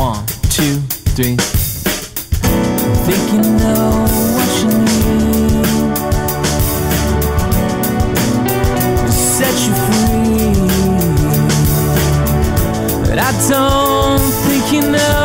1, 2, 3. Think you know what you need to set you free, but I don't think you know